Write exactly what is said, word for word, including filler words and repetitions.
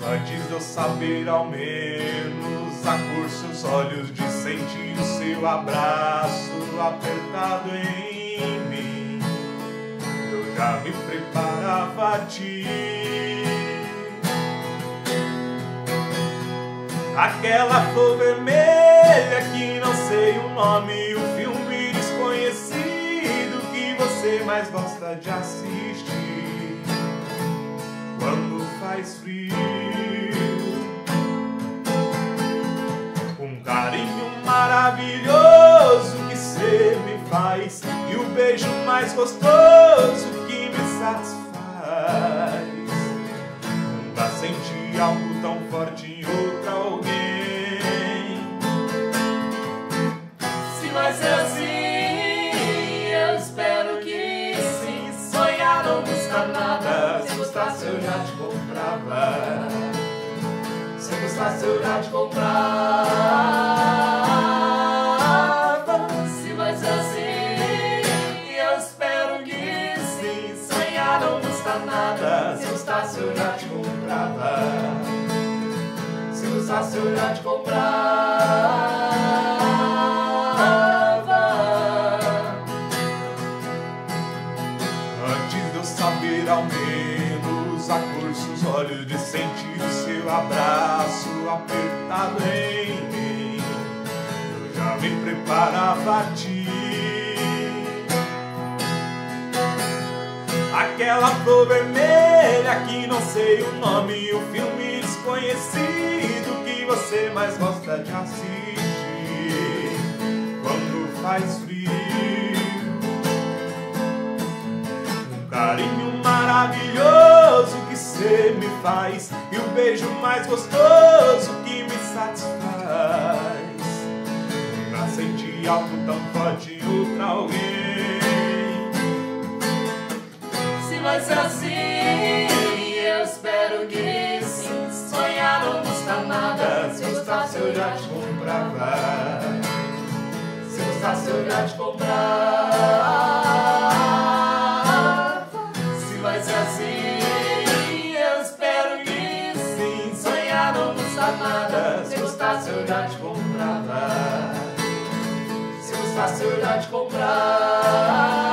Antes de eu saber ao menos a cor seus olhos, de sentir o seu abraço apertado em mim, eu já me preparava a ti. Aquela flor vermelha que não sei o nome, o filme desconhecido que você mais gosta de assistir quando faz frio. Um carinho maravilhoso que cê me faz e o beijo mais gostoso que me satisfaz. Nunca senti algo tão forte em outra alguém. Se vai ser assim, eu espero que sim. Sonhar não custa nada. Se gostasse eu já te comprava. Se gostasse eu já te comprava. Se vai ser assim, eu espero que sim. Sonhar não custa nada. Se gostasse eu já te comprava. Se gostasse eu já te comprava. Antes de eu saber ao menos a cor seus olhos, de sentir o seu abraço apertado em mim, eu já me preparava a ti. Aquela flor vermelha que não sei o nome, o filme desconhecido que você mais gosta de assistir quando faz frio. Um carinho maravilhoso que cê me faz e o beijo mais gostoso que me satisfaz. Nunca senti algo tão forte em outra alguém. Se vai ser assim, eu espero que sim. Sonhar não custa nada. Se gostasse eu já te comprava. Se gostasse eu já te comprava. Se vai ser assim, eu espero que sim. Sonhar não custa nada. Se gostasse eu já te comprava. Se gostasse eu já te comprava.